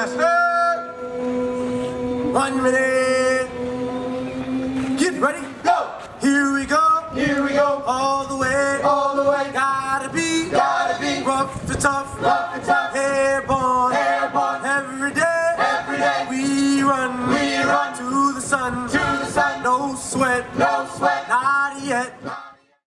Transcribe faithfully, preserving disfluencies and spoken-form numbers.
faster. One minute. Get ready. Go! Here we go. Here we go. All the way. All the way.